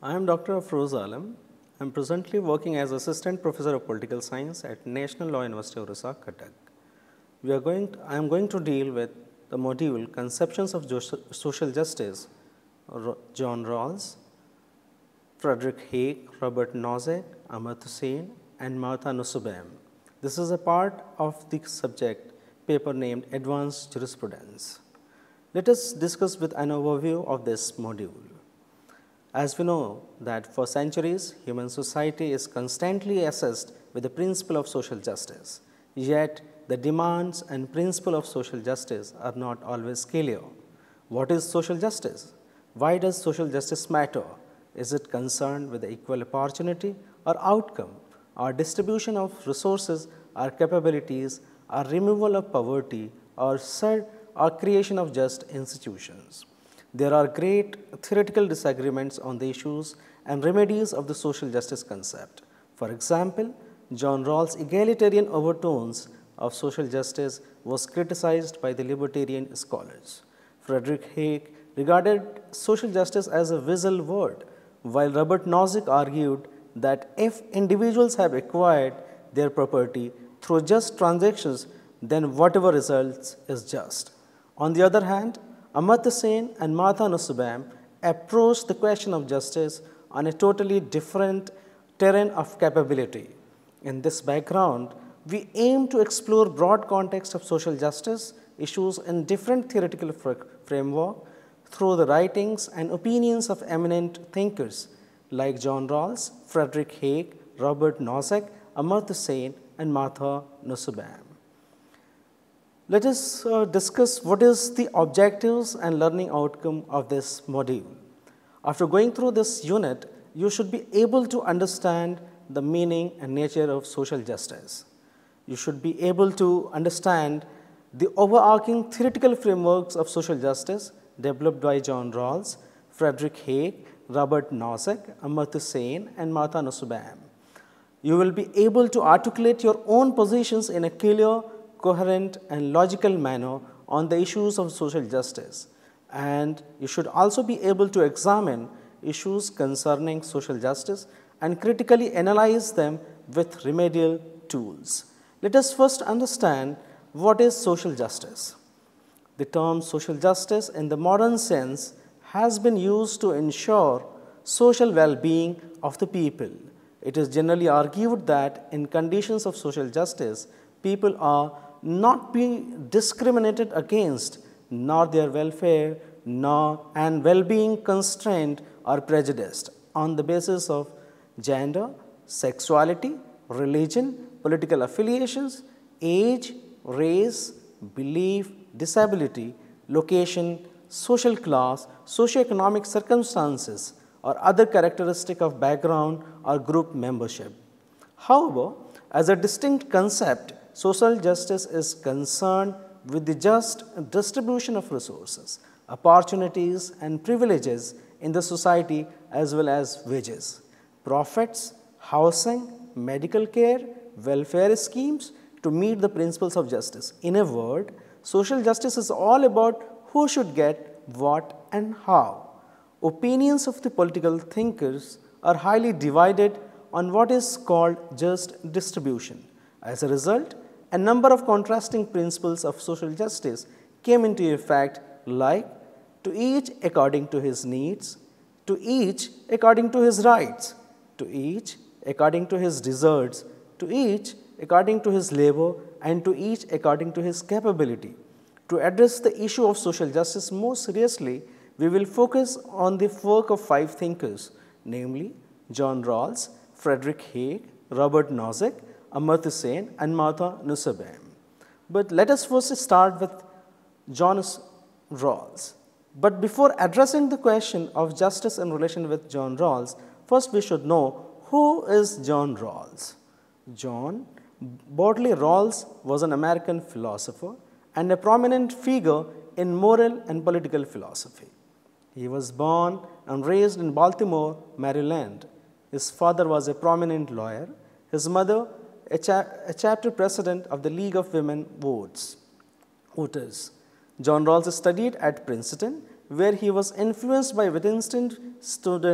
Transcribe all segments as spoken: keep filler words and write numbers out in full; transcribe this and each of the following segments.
I am Doctor Afroz Alam. I am presently working as Assistant Professor of Political Science at National Law University of Orissa, Cuttack. We are going to, I am going to deal with the module Conceptions of Social Justice, John Rawls, Frederick Hayek, Robert Nozick, Amartya Sen, and Martha Nussbaum. This is a part of the subject paper named Advanced Jurisprudence. Let us discuss with an overview of this module. As we know that for centuries, human society is constantly assessed with the principle of social justice. Yet, the demands and principle of social justice are not always clear. What is social justice? Why does social justice matter? Is it concerned with the equal opportunity or outcome, or distribution of resources or capabilities, or removal of poverty, or, or creation of just institutions? There are great theoretical disagreements on the issues and remedies of the social justice concept. For example, John Rawls' egalitarian overtones of social justice was criticized by the libertarian scholars. Frederick Hayek regarded social justice as a visual word, while Robert Nozick argued that if individuals have acquired their property through just transactions, then whatever results is just. On the other hand, Amartya Sen and Martha Nussbaum approached the question of justice on a totally different terrain of capability. In this background, we aim to explore broad context of social justice issues in different theoretical framework through the writings and opinions of eminent thinkers like John Rawls, Frederick Hayek, Robert Nozick, Amartya Sen, and Martha Nussbaum. Let us uh, discuss what is the objectives and learning outcome of this module. After going through this unit, you should be able to understand the meaning and nature of social justice. You should be able to understand the overarching theoretical frameworks of social justice developed by John Rawls, Frederick Hayek, Robert Nozick, Amartya Sen, and Martha Nussbaum. You will be able to articulate your own positions in a clear, coherent, and logical manner on the issues of social justice. And you should also be able to examine issues concerning social justice and critically analyze them with remedial tools. Let us first understand what is social justice. The term social justice in the modern sense has been used to ensure social well-being of the people. It is generally argued that in conditions of social justice, people are not being discriminated against, nor their welfare, nor and well-being constrained or prejudiced on the basis of gender, sexuality, religion, political affiliations, age, race, belief, disability, location, social class, socioeconomic circumstances, or other characteristic of background or group membership. However, as a distinct concept, social justice is concerned with the just distribution of resources, opportunities, and privileges in the society as well as wages, profits, housing, medical care, welfare schemes to meet the principles of justice. In a word, social justice is all about who should get what and how. Opinions of the political thinkers are highly divided on what is called just distribution. As a result, a number of contrasting principles of social justice came into effect, like to each according to his needs, to each according to his rights, to each according to his deserts, to each according to his labor, and to each according to his capability. To address the issue of social justice more seriously, we will focus on the work of five thinkers, namely John Rawls, Frederick Hayek, Robert Nozick, Amartya Sen, and Martha Nussbaum. But let us first start with John Rawls. But before addressing the question of justice in relation with John Rawls, first we should know who is John Rawls. John Bodley Rawls was an American philosopher and a prominent figure in moral and political philosophy. He was born and raised in Baltimore, Maryland. His father was a prominent lawyer, his mother a, cha a chapter president of the League of Women Voters. John Rawls studied at Princeton, where he was influenced by Winston student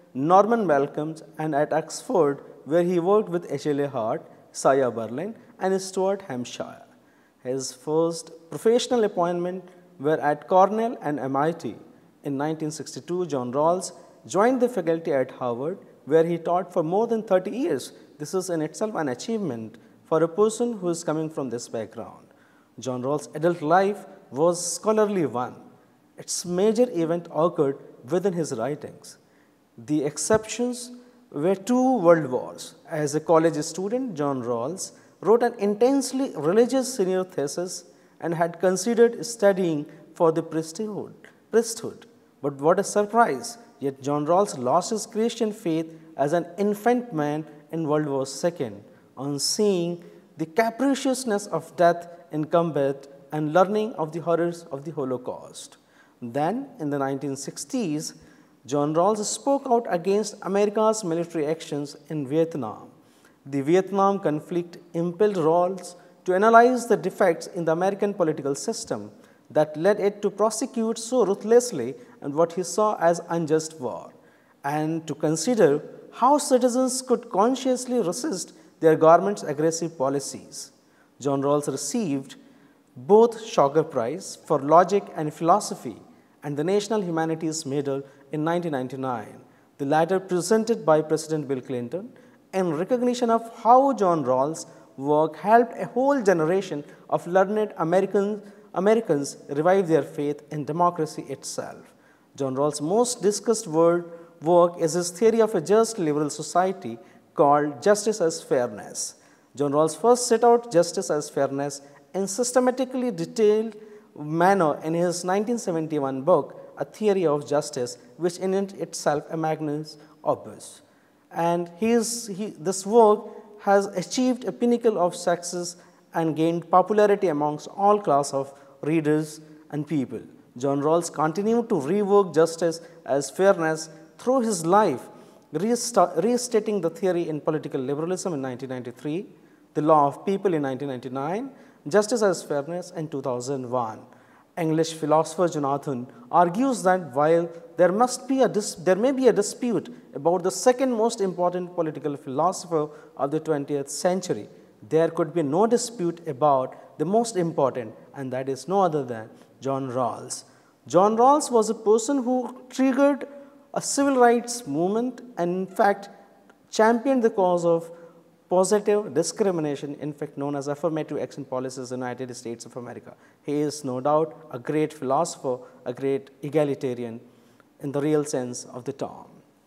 Norman Malcolm, and at Oxford, where he worked with H L A Hart, Saya Berlin, and Stuart Hampshire. His first professional appointment were at Cornell and M I T. In nineteen sixty-two, John Rawls joined the faculty at Harvard, where he taught for more than thirty years. This is in itself an achievement for a person who is coming from this background. John Rawls' adult life was scholarly one. Its major event occurred within his writings. The exceptions were two world wars. As a college student, John Rawls wrote an intensely religious senior thesis and had considered studying for the priesthood. priesthood. But what a surprise! Yet John Rawls lost his Christian faith as an infant man in World War Two on seeing the capriciousness of death in combat and learning of the horrors of the Holocaust. Then, in the nineteen sixties, John Rawls spoke out against America's military actions in Vietnam. The Vietnam conflict impelled Rawls to analyze the defects in the American political system that led it to prosecute so ruthlessly and what he saw as unjust war, and to consider how citizens could consciously resist their government's aggressive policies. John Rawls received both Schocker Prize for Logic and Philosophy and the National Humanities Medal in nineteen ninety-nine, the latter presented by President Bill Clinton in recognition of how John Rawls' work helped a whole generation of learned American, Americans revive their faith in democracy itself. John Rawls' most discussed word, work is his theory of a just liberal society called Justice as Fairness. John Rawls first set out justice as fairness in systematically detailed manner in his nineteen seventy-one book, A Theory of Justice, which in it itself a magnus opus. And his, he, this work has achieved a pinnacle of success and gained popularity amongst all class of readers and people. John Rawls continued to rework justice as fairness through his life, restating the theory in Political Liberalism in nineteen ninety-three, The Law of People in nineteen ninety-nine, Justice as Fairness in two thousand one. English philosopher Jonathan argues that while there must be a there may be a dispute about the second most important political philosopher of the twentieth century, there could be no dispute about the most important, and that is no other than John Rawls. John Rawls was a person who triggered a civil rights movement and in fact championed the cause of positive discrimination, in fact known as affirmative action policies in the United States of America. He is no doubt a great philosopher, a great egalitarian in the real sense of the term.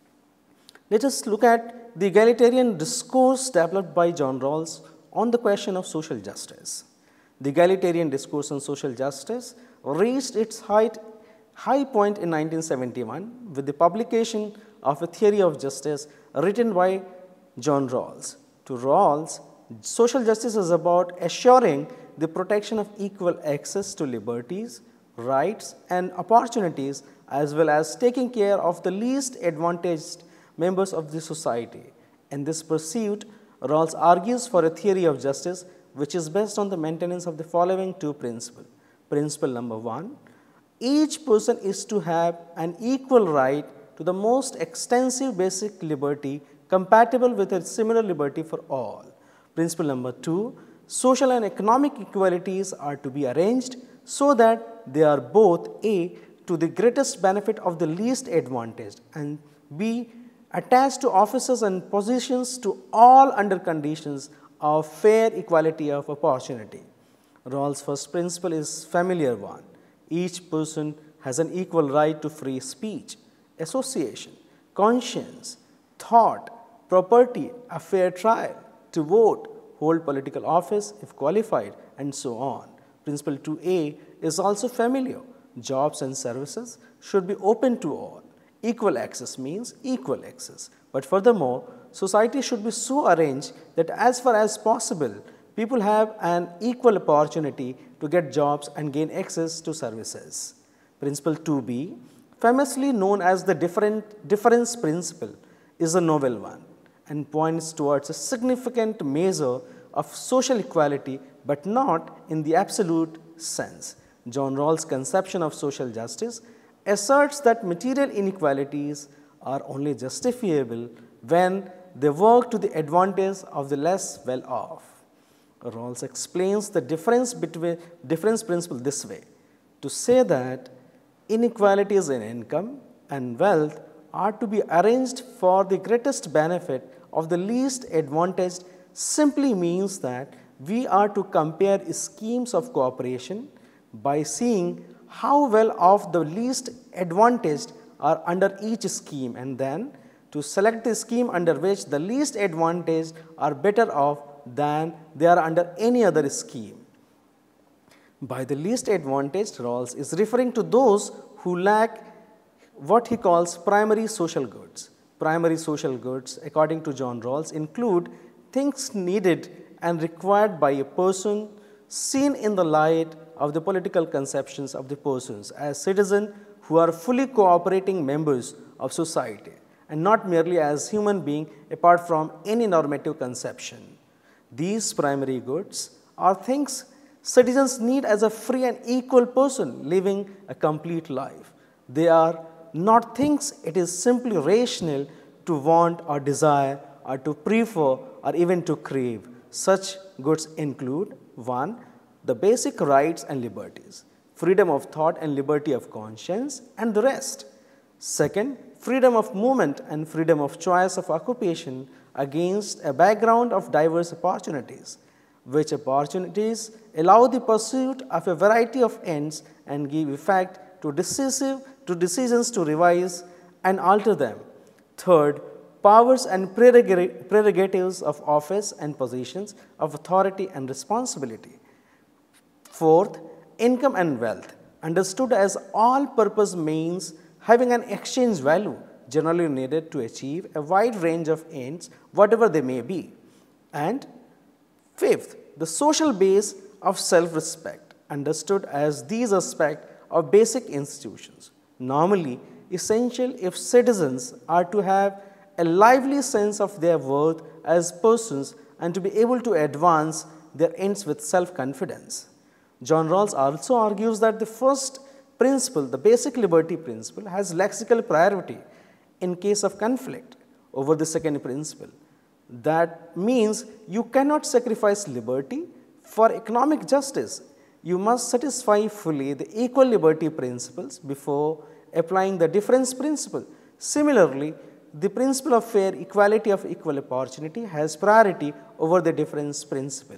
Let us look at the egalitarian discourse developed by John Rawls on the question of social justice. The egalitarian discourse on social justice reached its height, high point in nineteen seventy-one with the publication of A Theory of Justice written by John Rawls. To Rawls, social justice is about assuring the protection of equal access to liberties, rights, and opportunities, as well as taking care of the least advantaged members of the society. In this pursuit, Rawls argues for a theory of justice which is based on the maintenance of the following two principles. Principle number one, each person is to have an equal right to the most extensive basic liberty compatible with a similar liberty for all. Principle number two, social and economic equalities are to be arranged so that they are both A, to the greatest benefit of the least advantaged, and B, attached to offices and positions to all under conditions of fair equality of opportunity. Rawls' first principle is familiar one. Each person has an equal right to free speech, association, conscience, thought, property, a fair trial, to vote, hold political office if qualified, and so on. Principle two A is also familiar. Jobs and services should be open to all. Equal access means equal access. But furthermore, society should be so arranged that as far as possible, people have an equal opportunity to get jobs and gain access to services. Principle two B, famously known as the different, difference principle, is a novel one and points towards a significant measure of social equality, but not in the absolute sense. John Rawls' conception of social justice asserts that material inequalities are only justifiable when they work to the advantage of the less well-off. Rawls explains the difference between difference principle this way, to say that inequalities in income and wealth are to be arranged for the greatest benefit of the least advantaged simply means that we are to compare schemes of cooperation by seeing how well off the least advantaged are under each scheme, and then to select the scheme under which the least advantaged are better off than they are under any other scheme. By the least advantaged, Rawls is referring to those who lack what he calls primary social goods. Primary social goods, according to John Rawls, include things needed and required by a person seen in the light of the political conceptions of the persons as citizens who are fully cooperating members of society and not merely as human beings apart from any normative conception. These primary goods are things citizens need as a free and equal person living a complete life. They are not things it is simply rational to want or desire or to prefer or even to crave. Such goods include one. The basic rights and liberties, freedom of thought and liberty of conscience, and the rest. Second, freedom of movement and freedom of choice of occupation against a background of diverse opportunities, which opportunities allow the pursuit of a variety of ends and give effect to, decisive, to decisions to revise and alter them. Third, powers and prerogatives of office and positions of authority and responsibility. Fourth, income and wealth, understood as all-purpose means having an exchange value generally needed to achieve a wide range of ends, whatever they may be. And fifth, the social base of self-respect, understood as these aspects of basic institutions, normally essential if citizens are to have a lively sense of their worth as persons and to be able to advance their ends with self-confidence. John Rawls also argues that the first principle, the basic liberty principle, has lexical priority in case of conflict over the second principle. That means you cannot sacrifice liberty for economic justice. You must satisfy fully the equal liberty principles before applying the difference principle. Similarly, the principle of fair equality of equal opportunity has priority over the difference principle.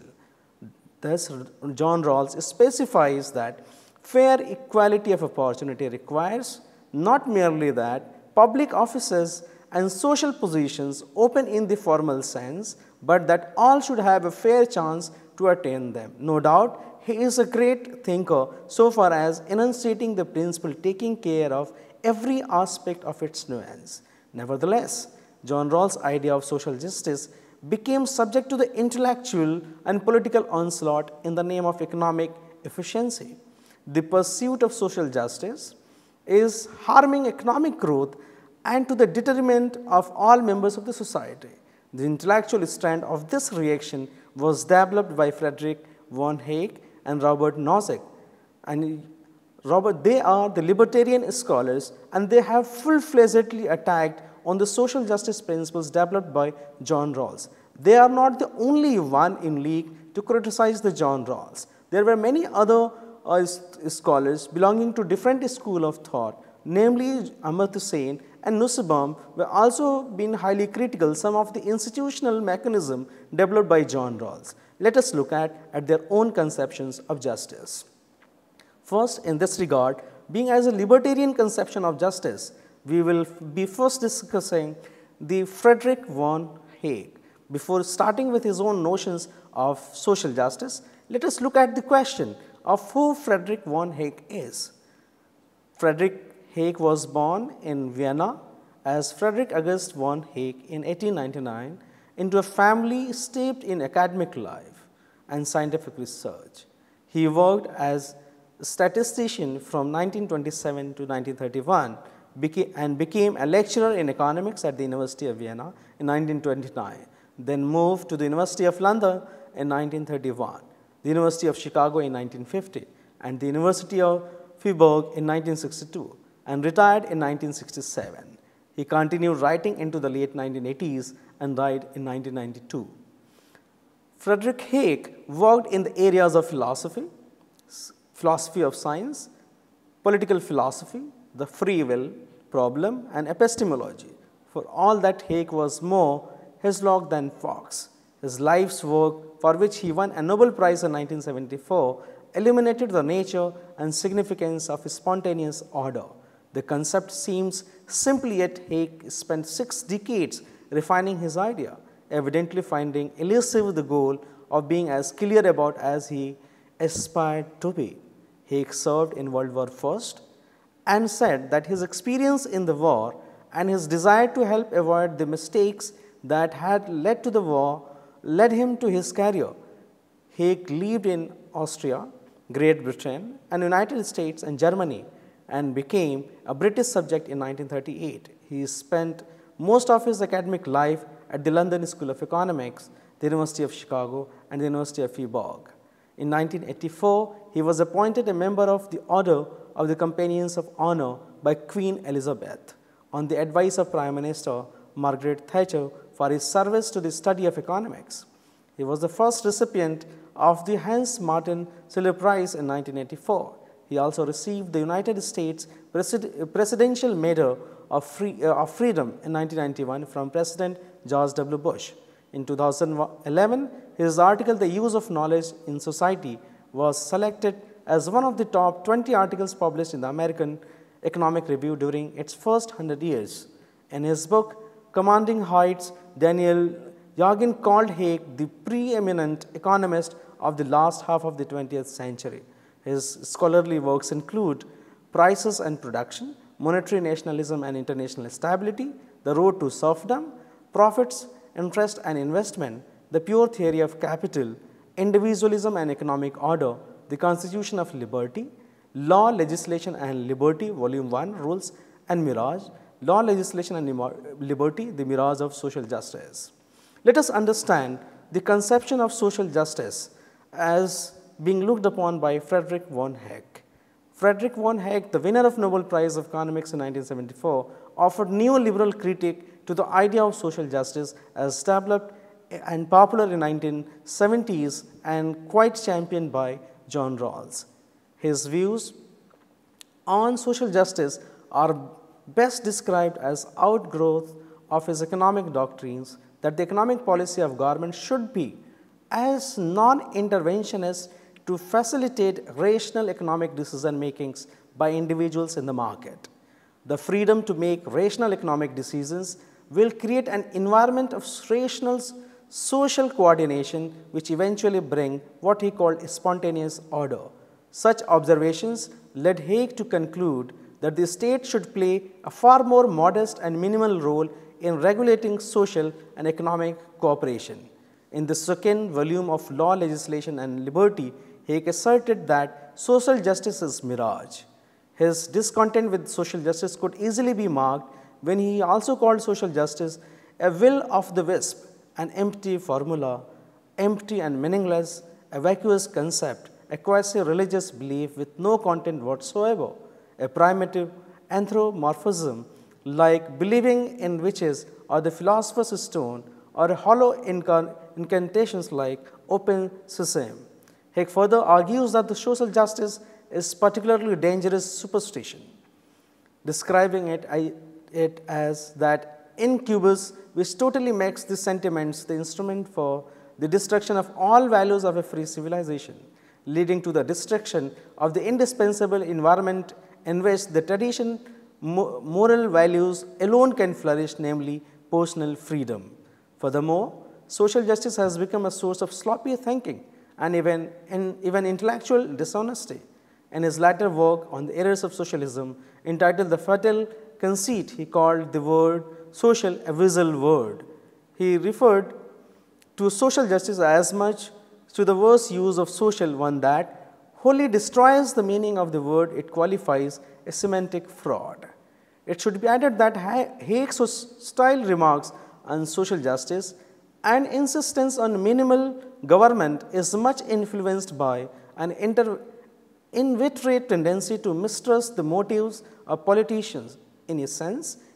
Thus, John Rawls specifies that fair equality of opportunity requires not merely that public offices and social positions open in the formal sense, but that all should have a fair chance to attain them. No doubt, he is a great thinker so far as enunciating the principle taking care of every aspect of its nuance. Nevertheless, John Rawls' idea of social justice became subject to the intellectual and political onslaught in the name of economic efficiency. The pursuit of social justice is harming economic growth and to the detriment of all members of the society. The intellectual strand of this reaction was developed by Friedrich von Hayek and Robert Nozick. And Robert, they are the libertarian scholars, and they have full-fledgedly attacked on the social justice principles developed by John Rawls. They are not the only one in league to criticize the John Rawls. There were many other uh, scholars belonging to different school of thought, namely Amartya Sen and Nussbaum, were also been highly critical some of the institutional mechanism developed by John Rawls. Let us look at, at their own conceptions of justice. First, in this regard, being as a libertarian conception of justice, we will be first discussing the Friedrich von Hayek. Before starting with his own notions of social justice, let us look at the question of who Friedrich von Hayek is. Friedrich Hayek was born in Vienna as Friedrich August von Hayek in eighteen ninety-nine into a family steeped in academic life and scientific research. He worked as a statistician from nineteen twenty-seven to nineteen thirty-one and became a lecturer in economics at the University of Vienna in nineteen twenty-nine, then moved to the University of London in nineteen thirty-one, the University of Chicago in nineteen fifty, and the University of Freiburg in nineteen sixty-two, and retired in nineteen sixty-seven. He continued writing into the late nineteen eighties and died in nineteen ninety-two. Friedrich Hayek worked in the areas of philosophy, philosophy of science, political philosophy, the free will problem, and epistemology. For all that, Hayek was more Hislop than Fox. His life's work, for which he won a Nobel Prize in nineteen seventy-four, illuminated the nature and significance of spontaneous order. The concept seems simple, yet Hayek spent six decades refining his idea, evidently finding elusive the goal of being as clear about as he aspired to be. Hayek served in World War One and said that his experience in the war and his desire to help avoid the mistakes that had led to the war led him to his career. Hayek lived in Austria, Great Britain, and United States and Germany, and became a British subject in nineteen thirty-eight. He spent most of his academic life at the London School of Economics, the University of Chicago, and the University of Freiburg. In nineteen eighty-four, he was appointed a member of the Order of the Companions of Honor by Queen Elizabeth, on the advice of Prime Minister Margaret Thatcher, for his service to the study of economics. He was the first recipient of the Hans Martin Silver Prize in nineteen eighty-four. He also received the United States Presidential Medal of, Free, uh, of Freedom in nineteen ninety-one from President George W. Bush. In two thousand eleven, his article, The Use of Knowledge in Society, was selected as one of the top twenty articles published in the American Economic Review during its first one hundred years. In his book, Commanding Heights, Daniel Yergin called Hayek the preeminent economist of the last half of the twentieth century. His scholarly works include Prices and Production, Monetary Nationalism and International Stability, The Road to Serfdom, Profits, Interest and Investment, The Pure Theory of Capital, Individualism and Economic Order, The Constitution of Liberty, Law, Legislation and Liberty, Volume one, Rules and Mirage, Law, Legislation and Liberty, The Mirage of Social Justice. Let us understand the conception of social justice as being looked upon by Friedrich von Hayek. Friedrich von Hayek, the winner of Nobel Prize of Economics in nineteen seventy-four, offered neoliberal critique to the idea of social justice as developed and popular in nineteen seventies and quite championed by John Rawls. His views on social justice are best described as outgrowth of his economic doctrines that the economic policy of government should be as non-interventionist to facilitate rational economic decision makings by individuals in the market. The freedom to make rational economic decisions will create an environment of rational social coordination which eventually bring what he called spontaneous order. Such observations led Hayek to conclude that the state should play a far more modest and minimal role in regulating social and economic cooperation. In the second volume of Law, Legislation and Liberty, Hayek asserted that social justice is mirage. His discontent with social justice could easily be marked when he also called social justice a will of the wisp, an empty formula, empty and meaningless, a vacuous concept, a quasi-religious belief with no content whatsoever, a primitive anthropomorphism like believing in witches or the philosopher's stone, or a hollow incan incantations like open sesame. Hayek further argues that the social justice is particularly dangerous superstition, describing it, it as that incubus which totally makes the sentiments the instrument for the destruction of all values of a free civilization, leading to the destruction of the indispensable environment in which the tradition moral values alone can flourish, namely personal freedom. Furthermore, social justice has become a source of sloppy thinking and even, in, even intellectual dishonesty. In his latter work on the errors of socialism, entitled The Fatal Conceit, he called the word social a visual word. He referred to social justice as much to the worse use of social one that wholly destroys the meaning of the word it qualifies a semantic fraud. It should be added that Hayek's hostile remarks on social justice and insistence on minimal government is much influenced by an inveterate tendency to mistrust the motives of politicians. In a sense,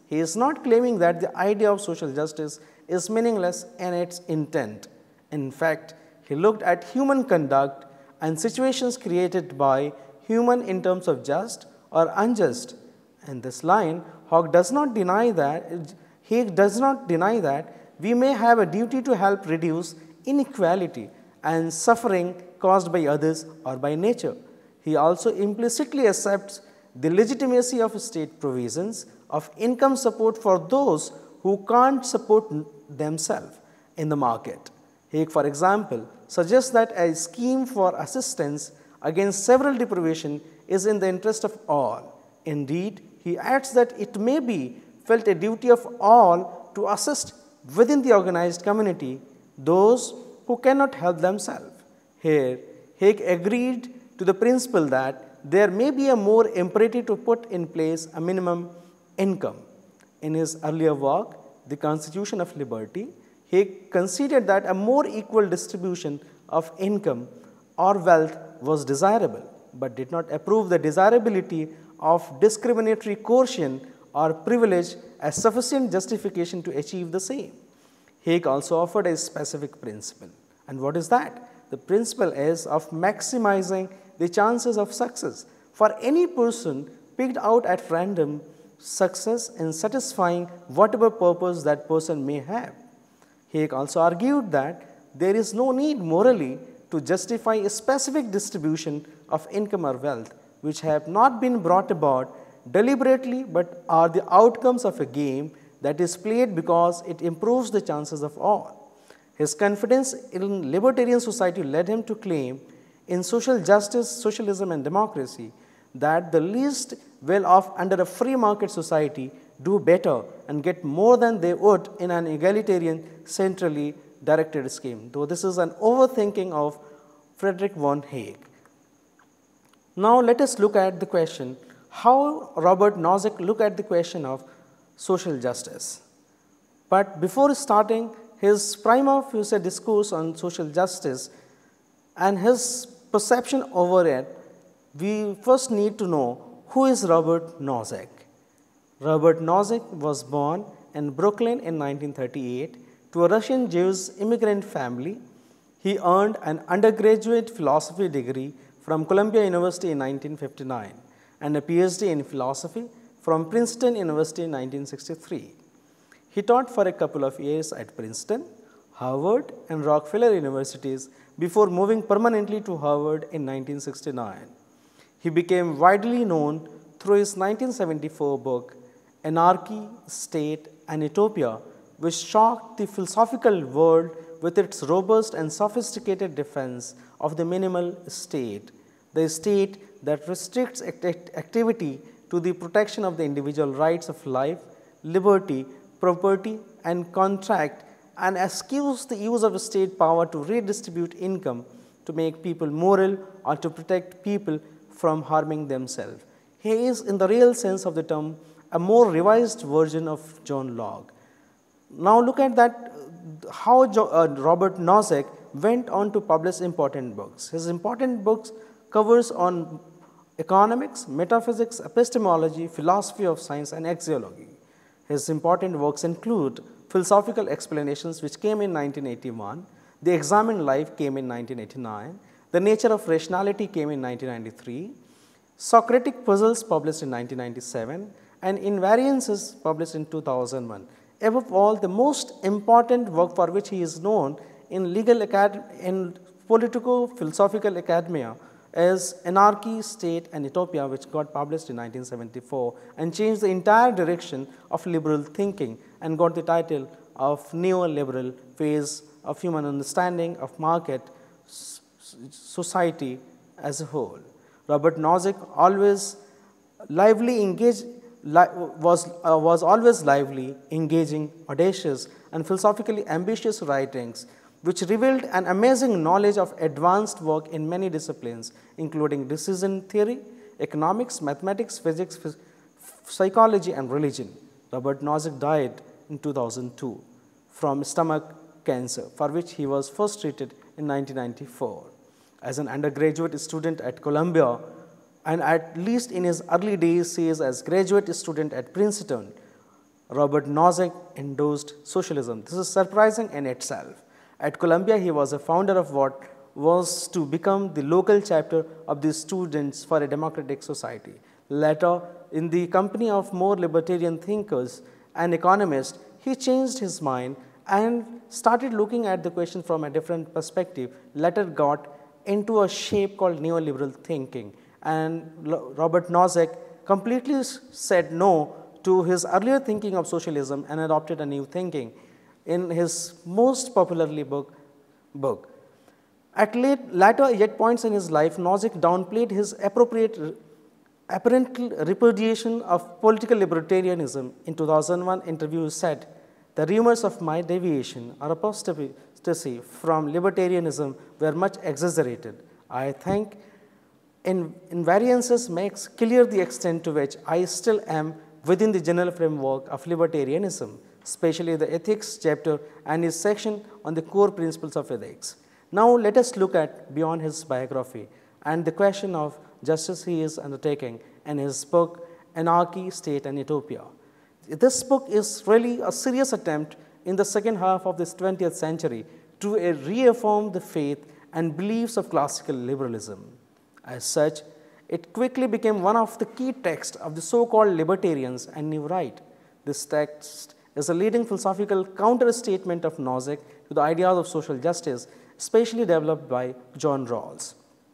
He is not claiming that the idea of social justice is meaningless in its intent. In fact, he looked at human conduct and situations created by human in terms of just or unjust. In this line, Hogg does not deny that he does not deny that we may have a duty to help reduce inequality and suffering caused by others or by nature. He also implicitly accepts the legitimacy of state provisions of income support for those who can't support themselves in the market. He, for example, suggests that a scheme for assistance against several deprivation is in the interest of all. Indeed, he adds that it may be felt a duty of all to assist within the organized community those who cannot help themselves. Here, Hague agreed to the principle that there may be a more imperative to put in place a minimum income. In his earlier work, The Constitution of Liberty, Hague considered that a more equal distribution of income or wealth was desirable, but did not approve the desirability of discriminatory coercion or privilege as sufficient justification to achieve the same. Hague also offered a specific principle. And what is that? The principle is of maximizing the chances of success for any person picked out at random, success in satisfying whatever purpose that person may have. Hague also argued that there is no need morally to justify a specific distribution of income or wealth which have not been brought about deliberately but are the outcomes of a game that is played because it improves the chances of all. His confidence in libertarian society led him to claim in social justice, socialism and democracy that the least well-off under a free market society do better and get more than they would in an egalitarian, centrally directed scheme, though this is an overthinking of Frederick von Hague. Now let us look at the question, how Robert Nozick looked at the question of social justice. But before starting his prima facie discourse on social justice and his perception over it, we first need to know who is Robert Nozick. Robert Nozick was born in Brooklyn in nineteen thirty-eight to a Russian Jewish immigrant family. He earned an undergraduate philosophy degree from Columbia University in nineteen fifty-nine and a PhD in philosophy from Princeton University in nineteen sixty-three. He taught for a couple of years at Princeton, Harvard, and Rockefeller universities before moving permanently to Harvard in nineteen sixty-nine. He became widely known through his nineteen seventy-four book, Anarchy, State, and Utopia, which shocked the philosophical world with its robust and sophisticated defense of the minimal state, the state that restricts act activity to the protection of the individual rights of life, liberty, property, and contract, and eschews the use of state power to redistribute income to make people moral or to protect people from harming themselves. He is, in the real sense of the term, a more revised version of John Locke. Now look at that, how jo uh, Robert Nozick went on to publish important books. His important books covers on economics, metaphysics, epistemology, philosophy of science, and axiology. His important works include Philosophical Explanations, which came in nineteen eighty-one, The Examined Life came in nineteen eighty-nine, The Nature of Rationality came in nineteen ninety-three, Socratic Puzzles published in nineteen ninety-seven, and Invariances published in two thousand one. Above all, the most important work for which he is known in legal acad in politico-philosophical academia is Anarchy, State, and Utopia, which got published in nineteen seventy-four and changed the entire direction of liberal thinking and got the title of Neoliberal Phase of Human Understanding of Market Society as a whole. Robert Nozick always lively engaged Li was, uh, was always lively, engaging, audacious, and philosophically ambitious writings, which revealed an amazing knowledge of advanced work in many disciplines, including decision theory, economics, mathematics, physics, phys psychology, and religion. Robert Nozick died in two thousand two from stomach cancer, for which he was first treated in nineteen ninety-four. As an undergraduate student at Columbia, and at least in his early days, he is as graduate student at Princeton. Robert Nozick endorsed socialism. This is surprising in itself. At Columbia, he was a founder of what was to become the local chapter of the Students for a Democratic Society. Later, in the company of more libertarian thinkers and economists, he changed his mind and started looking at the question from a different perspective. Later got into a shape called neoliberal thinking. And Robert Nozick completely said no to his earlier thinking of socialism and adopted a new thinking in his most popularly book. book. At late, later yet points in his life, Nozick downplayed his appropriate, apparent repudiation of political libertarianism. In two thousand one interview, he said, "The rumors of my deviation or apostasy from libertarianism were much exaggerated. I think in invariances makes clear the extent to which I still am within the general framework of libertarianism, especially the ethics chapter and his section on the core principles of ethics." Now, let us look at beyond his biography and the question of justice he is undertaking in his book, Anarchy, State and Utopia. This book is really a serious attempt in the second half of this twentieth century to uh, reaffirm the faith and beliefs of classical liberalism. As such, it quickly became one of the key texts of the so-called libertarians and New Right. This text is a leading philosophical counter-statement of Nozick to the ideas of social justice, especially developed by John Rawls.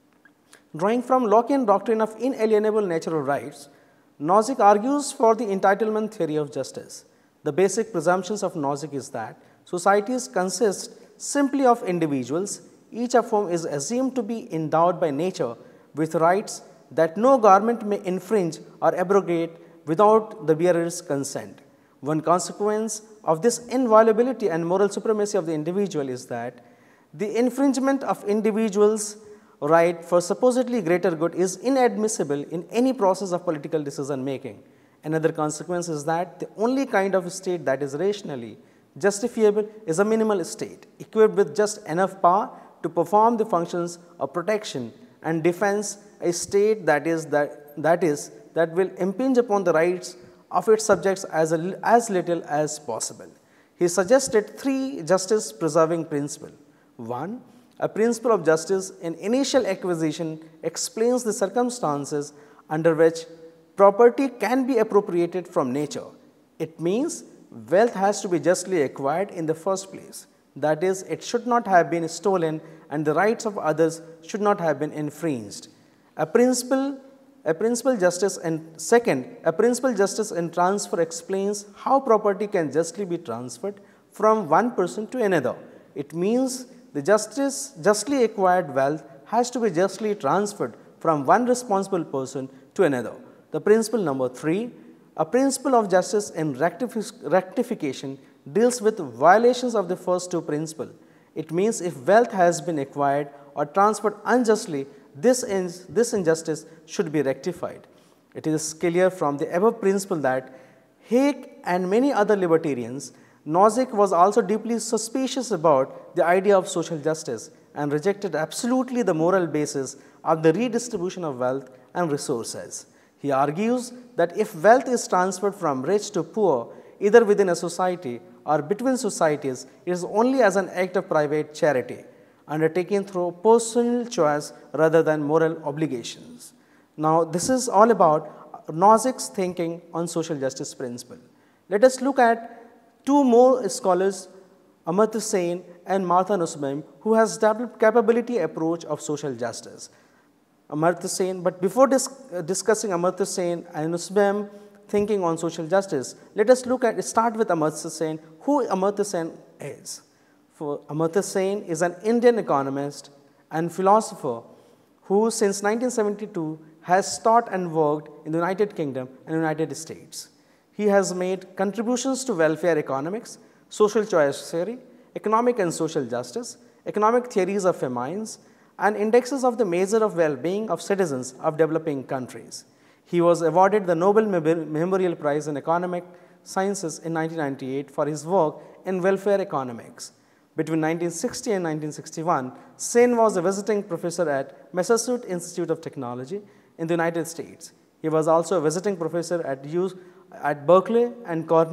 Drawing from Lockean doctrine of inalienable natural rights, Nozick argues for the entitlement theory of justice. The basic presumptions of Nozick is that societies consist simply of individuals, each of whom is assumed to be endowed by nature with rights that no government may infringe or abrogate without the bearer's consent. One consequence of this inviolability and moral supremacy of the individual is that the infringement of individuals' right for supposedly greater good is inadmissible in any process of political decision making. Another consequence is that the only kind of state that is rationally justifiable is a minimal state, equipped with just enough power to perform the functions of protection and defense, a state that is that, that is that will impinge upon the rights of its subjects as, a, as little as possible. He suggested three justice-preserving principles. One, a principle of justice in initial acquisition explains the circumstances under which property can be appropriated from nature. It means wealth has to be justly acquired in the first place. That is, it should not have been stolen and the rights of others should not have been infringed. A principle, a principle justice and second, a principle justice in transfer explains how property can justly be transferred from one person to another. It means the justice, justly acquired wealth has to be justly transferred from one responsible person to another. The principle number three, a principle of justice in rectific rectification deals with violations of the first two principles. It means if wealth has been acquired or transferred unjustly, this, in, this injustice should be rectified. It is clear from the above principle that Hayek and many other libertarians, Nozick was also deeply suspicious about the idea of social justice and rejected absolutely the moral basis of the redistribution of wealth and resources. He argues that if wealth is transferred from rich to poor, either within a society or between societies, it is only as an act of private charity, undertaken through personal choice rather than moral obligations. Now, this is all about Nozick's thinking on social justice principle. Let us look at two more scholars, Amartya Sen and Martha Nussbaum, who has developed capability approach of social justice. Amartya Sen, but before dis uh, discussing Amartya Sen and Nussbaum thinking on social justice, let us look at, start with Amartya Sen, who Amartya Sen is. For Amartya Sen is an Indian economist and philosopher who since nineteen seventy-two has taught and worked in the United Kingdom and United States. He has made contributions to welfare economics, social choice theory, economic and social justice, economic theories of famines, and indexes of the measure of well-being of citizens of developing countries. He was awarded the Nobel Memorial Prize in Economic Sciences in nineteen ninety-eight for his work in welfare economics. Between nineteen sixty and nineteen sixty-one, Sen was a visiting professor at Massachusetts Institute of Technology in the United States. He was also a visiting professor at, U at Berkeley and Cornell.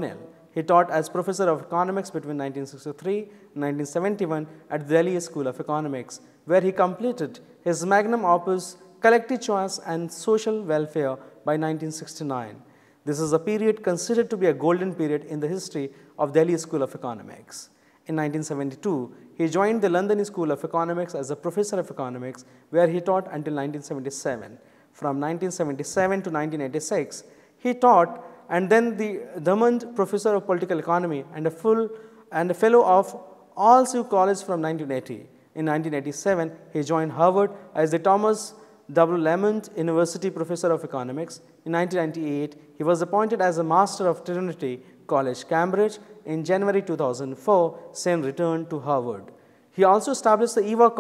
He taught as professor of economics between nineteen sixty-three and nineteen seventy-one at the Delhi School of Economics, where he completed his magnum opus Collective Choice and Social Welfare by nineteen sixty-nine. This is a period considered to be a golden period in the history of Delhi School of Economics. In nineteen seventy-two, he joined the London School of Economics as a professor of economics, where he taught until nineteen seventy-seven. From nineteen seventy-seven to nineteen eighty-six, he taught and then the Damand Professor of Political Economy and a full and a fellow of All Sioux College from nineteen eighty. In nineteen eighty-seven, he joined Harvard as the Thomas W. Lamont University Professor of Economics. In nineteen ninety-eight, he was appointed as a Master of Trinity College, Cambridge. In January two thousand four, Sen returned to Harvard. He also established the Eva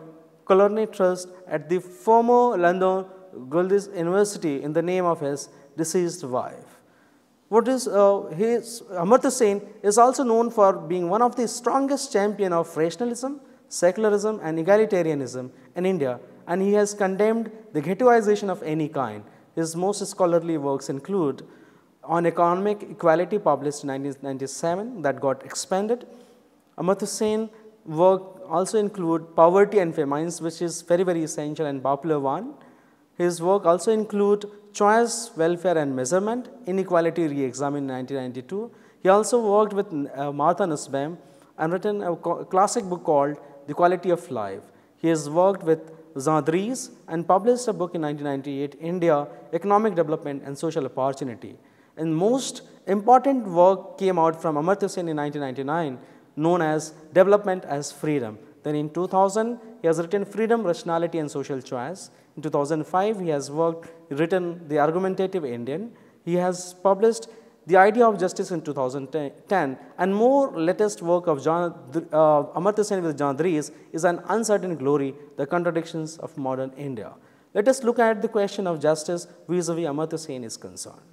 Colony Trust at the former London Golders University in the name of his deceased wife. What is uh, his Amartya Sen is also known for being one of the strongest champion of rationalism, secularism, and egalitarianism in India, and he has condemned the ghettoization of any kind. His most scholarly works include On Economic Equality, published in nineteen ninety-seven, that got expanded. Amartya Sen work also include Poverty and Famines, which is very, very essential and popular one. His work also include Choice, Welfare and Measurement, Inequality Re-examined in nineteen ninety-two. He also worked with uh, Martha Nussbaum and written a classic book called The Quality of Life. He has worked with Jean Dries and published a book in nineteen ninety-eight, India, Economic Development and Social Opportunity. And most important work came out from Amartya Sen in nineteen ninety-nine, known as Development as Freedom. Then in two thousand, he has written Freedom, Rationality and Social Choice. In two thousand five, he has worked, written The Argumentative Indian. He has published The Idea of Justice in two thousand ten, and more latest work of John, uh, Amartya Sen with Jean Dries is An Uncertain Glory, The Contradictions of Modern India. Let us look at the question of justice vis-a-vis Amartya Sen is concerned.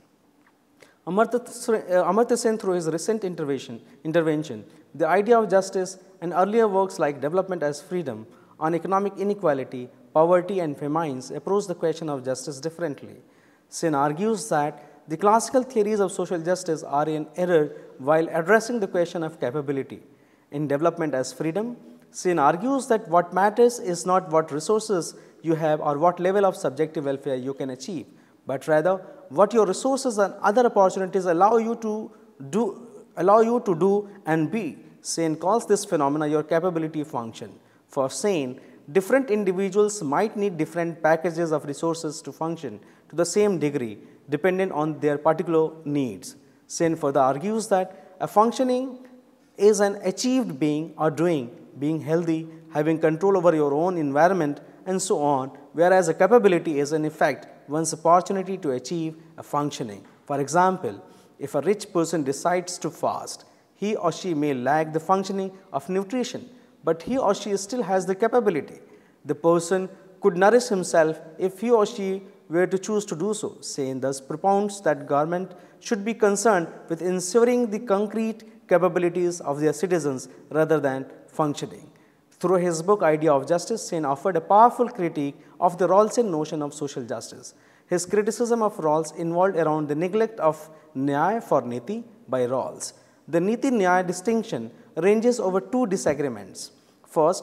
Amartya Sen, through his recent intervention, intervention, The Idea of Justice, and earlier works like Development as Freedom, On Economic Inequality, Poverty and Famines, approach the question of justice differently. Sen argues that the classical theories of social justice are in error while addressing the question of capability. In Development as Freedom, Sen argues that what matters is not what resources you have or what level of subjective welfare you can achieve, but rather what your resources and other opportunities allow you to do, allow you to do and be. Sen calls this phenomena your capability function. For Sen, different individuals might need different packages of resources to function to the same degree, dependent on their particular needs. Sen further argues that a functioning is an achieved being or doing, being healthy, having control over your own environment, and so on, whereas a capability is in effect one's opportunity to achieve a functioning. For example, if a rich person decides to fast, he or she may lack the functioning of nutrition, but he or she still has the capability. The person could nourish himself if he or she were to choose to do so. Sen thus propounds that government should be concerned with ensuring the concrete capabilities of their citizens rather than functioning. Through his book Idea of Justice, Sen offered a powerful critique of the Rawlsian notion of social justice. His criticism of Rawls involved around the neglect of Nyaya for Niti by Rawls. The Niti-Nyaya distinction ranges over two disagreements. First,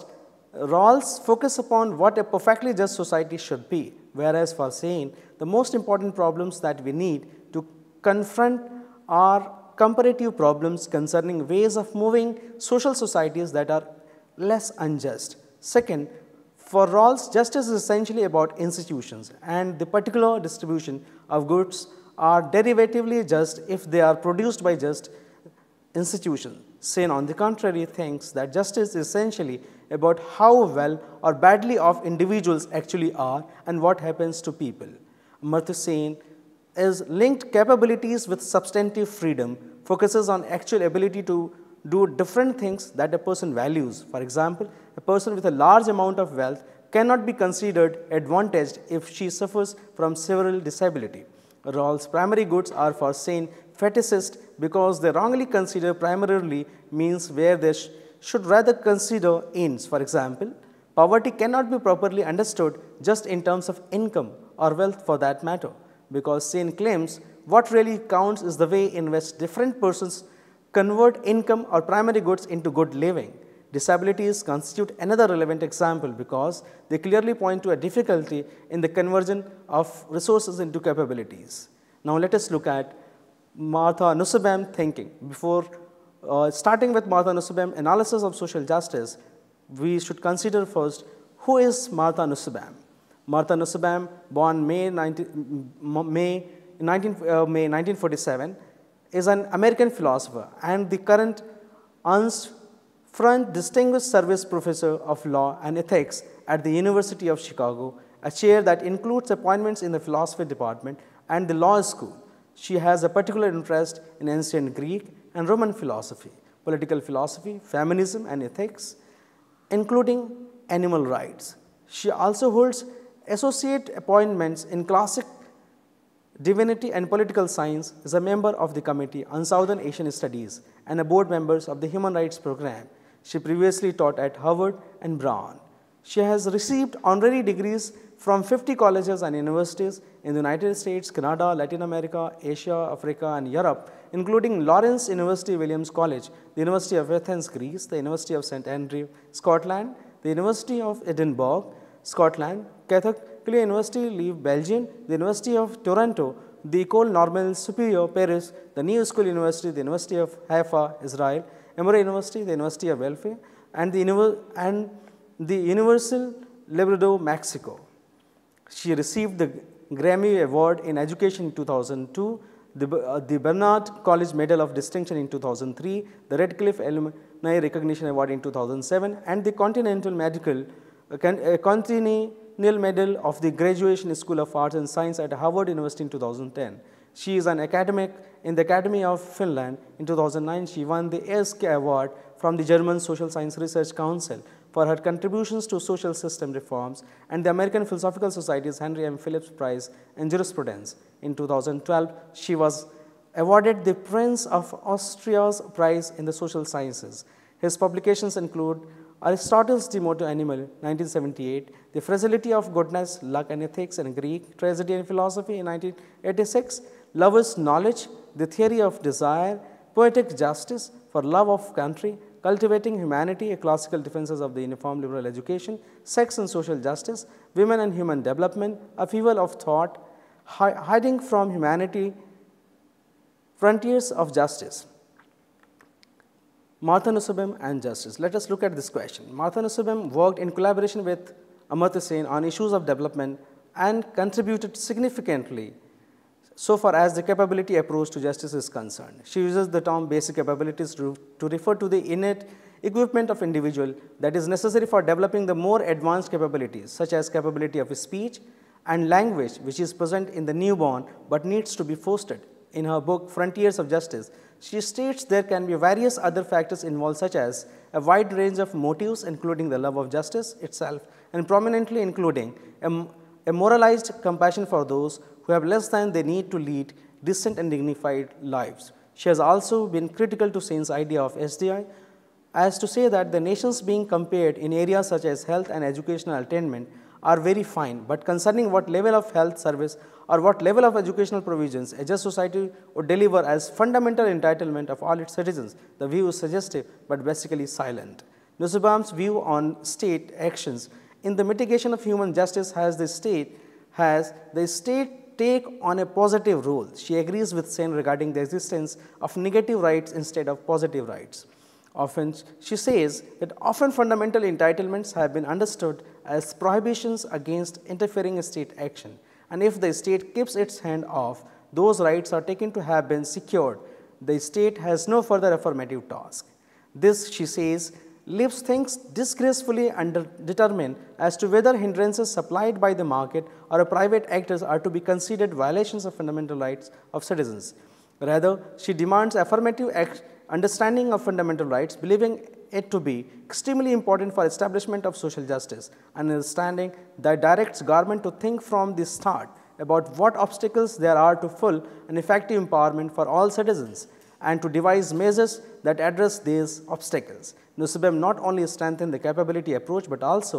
Rawls focus upon what a perfectly just society should be, whereas for Sen, the most important problems that we need to confront are comparative problems concerning ways of moving social societies that are less unjust. Second, for Rawls, justice is essentially about institutions, and the particular distribution of goods are derivatively just if they are produced by just institutions. Sen, on the contrary, thinks that justice is essentially about how well or badly off individuals actually are and what happens to people. Amartya Sen is linked capabilities with substantive freedom, focuses on actual ability to do different things that a person values. For example, a person with a large amount of wealth cannot be considered advantaged if she suffers from several disability. Rawls' primary goods are for Sen fetishist because they wrongly consider primarily means where they sh should rather consider ends. For example, poverty cannot be properly understood just in terms of income or wealth for that matter, because Sen claims what really counts is the way in which different persons convert income or primary goods into good living. Disabilities constitute another relevant example because they clearly point to a difficulty in the conversion of resources into capabilities. Now let us look at Martha Nussbaum thinking. Before uh, starting with Martha Nussbaum analysis of social justice, we should consider first who is Martha Nussbaum. Martha Nussbaum, born May, nineteen, May, nineteen, uh, May nineteen forty-seven, is an American philosopher and the current Ernst Freund Distinguished Service Professor of Law and Ethics at the University of Chicago, a chair that includes appointments in the philosophy department and the law school. She has a particular interest in ancient Greek and Roman philosophy, political philosophy, feminism and ethics, including animal rights. She also holds associate appointments in classic divinity and political science, is a member of the Committee on Southern Asian Studies and a board member of the Human Rights Program. She previously taught at Harvard and Brown. She has received honorary degrees from fifty colleges and universities in the United States, Canada, Latin America, Asia, Africa, and Europe, including Lawrence University Williams College, the University of Athens, Greece, the University of Saint Andrew, Scotland, the University of Edinburgh, Scotland, Catholic University Leuven, Belgium, the University of Toronto, the École Normale Supérieure, Paris, the New School University, the University of Haifa, Israel, Emory University, the University of Welfare, and the, and the Universal Labrador, Mexico. She received the Grammy Award in Education in two thousand two, the, uh, the Barnard College Medal of Distinction in two thousand three, the Radcliffe Alumni Recognition Award in two thousand seven, and the Continental Medical uh, Continental Medal of the Graduation School of Arts and Science at Harvard University in two thousand ten. She is an academic in the Academy of Finland. In two thousand nine, she won the E S K Award from the German Social Science Research Council for her contributions to social system reforms and the American Philosophical Society's Henry M. Phillips Prize in Jurisprudence. In two thousand twelve, she was awarded the Prince of Austria's Prize in the Social Sciences. His publications include Aristotle's De Motu Animal, nineteen seventy-eight, The Fragility of Goodness, Luck and Ethics in Greek Tragedy and Philosophy in nineteen eighty-six, Lover's Knowledge, The Theory of Desire, Poetic Justice, For Love of Country, Cultivating Humanity, A Classical Defenses of the Uniform Liberal Education, Sex and Social Justice, Women and Human Development, A Fever of Thought, Hi Hiding from Humanity, Frontiers of Justice. Martha Nussbaum and justice. Let us look at this question. Martha Nussbaum worked in collaboration with Amartya Sen on issues of development and contributed significantly so far as the capability approach to justice is concerned. She uses the term basic capabilities to, to refer to the innate equipment of individual that is necessary for developing the more advanced capabilities, such as capability of speech and language, which is present in the newborn but needs to be fostered. In her book, Frontiers of Justice, she states there can be various other factors involved, such as a wide range of motives, including the love of justice itself, and prominently including a, a moralized compassion for those who have less than they need to lead decent and dignified lives. She has also been critical to Sen's idea of S D I, as to say that the nations being compared in areas such as health and educational attainment are very fine, but concerning what level of health service or what level of educational provisions a just society would deliver as fundamental entitlement of all its citizens, the view is suggestive but basically silent. Nussbaum's view on state actions in the mitigation of human justice has the state has the state take on a positive role. She agrees with Sen regarding the existence of negative rights instead of positive rights. Often, she says that often fundamental entitlements have been understood as prohibitions against interfering in state action, and if the state keeps its hand off, those rights are taken to have been secured. The state has no further affirmative task. This, she says, leaves things disgracefully undetermined as to whether hindrances supplied by the market or a private actors are to be considered violations of fundamental rights of citizens. Rather, she demands affirmative act understanding of fundamental rights, believing it to be extremely important for establishment of social justice, and understanding that directs government to think from the start about what obstacles there are to full and effective empowerment for all citizens, and to devise measures that address these obstacles. Nussbaum not only strengthened the capability approach, but also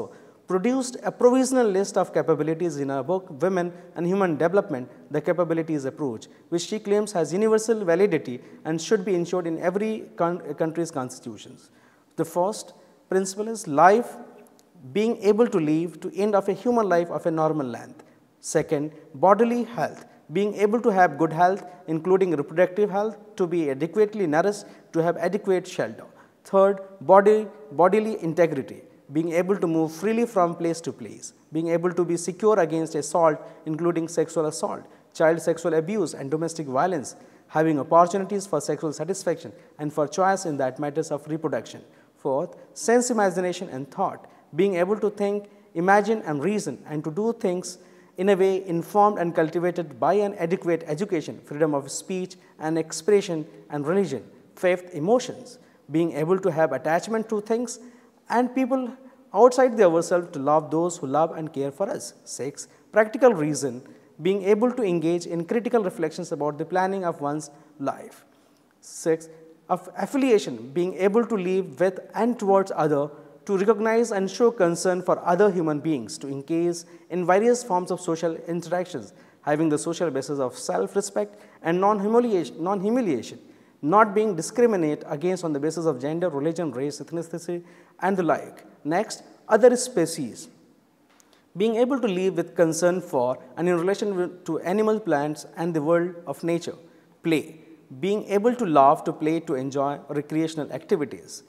produced a provisional list of capabilities in her book, Women and Human Development, the Capabilities Approach, which she claims has universal validity and should be ensured in every country's constitutions. The first principle is life, being able to live to end of a human life of a normal length. Second, bodily health, being able to have good health, including reproductive health, to be adequately nourished, to have adequate shelter. Third, body, bodily integrity, being able to move freely from place to place, being able to be secure against assault, including sexual assault, child sexual abuse and domestic violence, having opportunities for sexual satisfaction and for choice in that matters of reproduction. Fourth, sense imagination and thought, being able to think, imagine and reason and to do things in a way informed and cultivated by an adequate education, freedom of speech and expression and religion. Fifth, emotions, being able to have attachment to things and people outside the ourselves to love those who love and care for us. Six, practical reason, being able to engage in critical reflections about the planning of one's life. Six, of affiliation, being able to live with and towards other, to recognize and show concern for other human beings, to engage in various forms of social interactions, having the social basis of self-respect and non-humiliation, non-humiliation, not being discriminated against on the basis of gender, religion, race, ethnicity, and the like. Next, other species, being able to live with concern for and in relation with, to animal, plants, and the world of nature. Play, being able to laugh, to play, to enjoy recreational activities.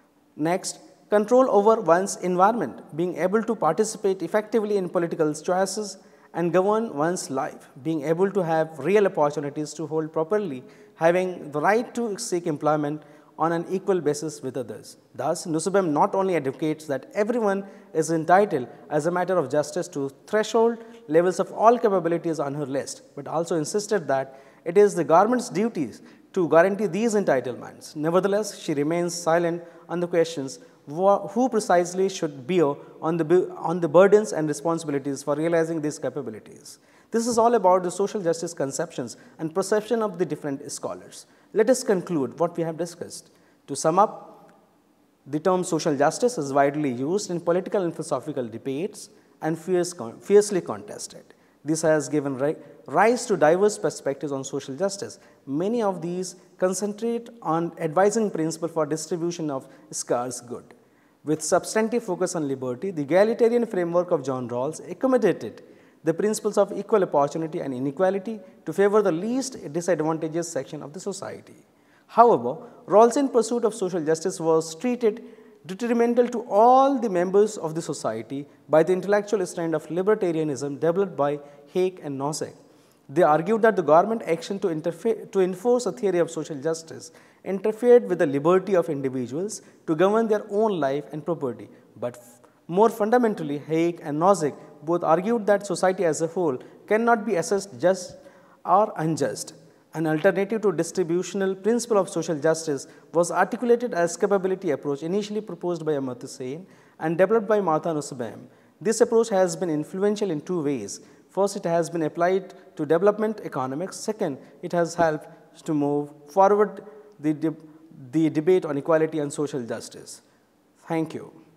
Next, control over one's environment, being able to participate effectively in political choices and govern one's life, being able to have real opportunities to hold properly, having the right to seek employment on an equal basis with others. Thus, Nussebaum not only advocates that everyone is entitled as a matter of justice to threshold levels of all capabilities on her list, but also insisted that it is the government's duties to guarantee these entitlements. Nevertheless, she remains silent on the questions who precisely should bear on the, on the burdens and responsibilities for realizing these capabilities. This is all about the social justice conceptions and perception of the different scholars. Let us conclude what we have discussed. To sum up, the term social justice is widely used in political and philosophical debates and fierce, fiercely contested. This has given ri rise to diverse perspectives on social justice. Many of these concentrate on advising principle for distribution of scarce good. With substantive focus on liberty, the egalitarian framework of John Rawls accommodated the principles of equal opportunity and inequality to favor the least disadvantaged section of the society. However, Rawlsian pursuit of social justice was treated detrimental to all the members of the society by the intellectual strand of libertarianism developed by Hayek and Nozick. They argued that the government action to, to enforce a theory of social justice interfered with the liberty of individuals to govern their own life and property. But more fundamentally, Hayek and Nozick both argued that society as a whole cannot be assessed just or unjust. An alternative to distributional principle of social justice was articulated as capability approach initially proposed by Amartya Sen and developed by Martha Nussbaum. This approach has been influential in two ways. First, it has been applied to development economics. Second, it has helped to move forward the, de the debate on equality and social justice. Thank you.